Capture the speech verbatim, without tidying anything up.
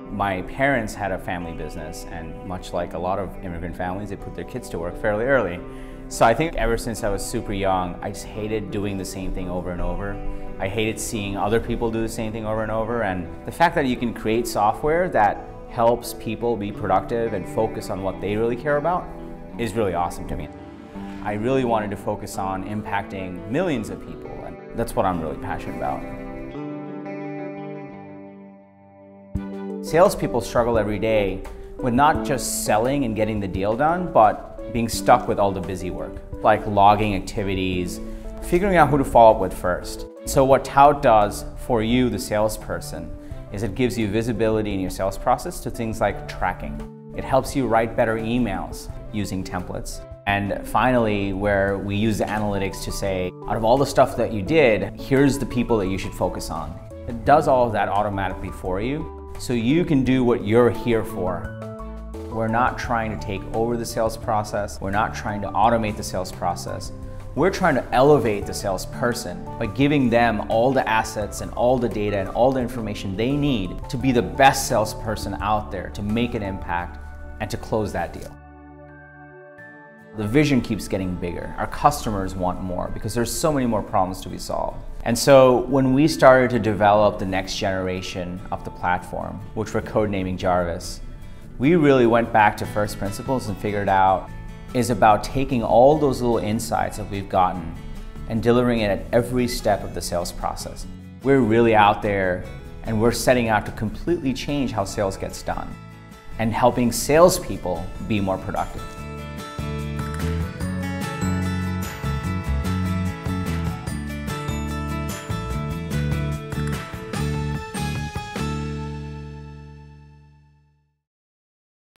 My parents had a family business, and much like a lot of immigrant families, they put their kids to work fairly early. So I think ever since I was super young, I just hated doing the same thing over and over. I hated seeing other people do the same thing over and over, and the fact that you can create software that helps people be productive and focus on what they really care about is really awesome to me. I really wanted to focus on impacting millions of people, and that's what I'm really passionate about. Salespeople struggle every day with not just selling and getting the deal done, but being stuck with all the busy work, like logging activities, figuring out who to follow up with first. So what Tout does for you, the salesperson, is it gives you visibility in your sales process to things like tracking. It helps you write better emails using templates. And finally, where we use the analytics to say, out of all the stuff that you did, here's the people that you should focus on. It does all of that automatically for you, so you can do what you're here for. We're not trying to take over the sales process. We're not trying to automate the sales process. We're trying to elevate the salesperson by giving them all the assets and all the data and all the information they need to be the best salesperson out there, to make an impact and to close that deal. The vision keeps getting bigger. Our customers want more because there's so many more problems to be solved. And so when we started to develop the next generation of the platform, which we're codenaming Jarvis, we really went back to first principles and figured out is about taking all those little insights that we've gotten and delivering it at every step of the sales process. We're really out there and we're setting out to completely change how sales gets done and helping salespeople be more productive.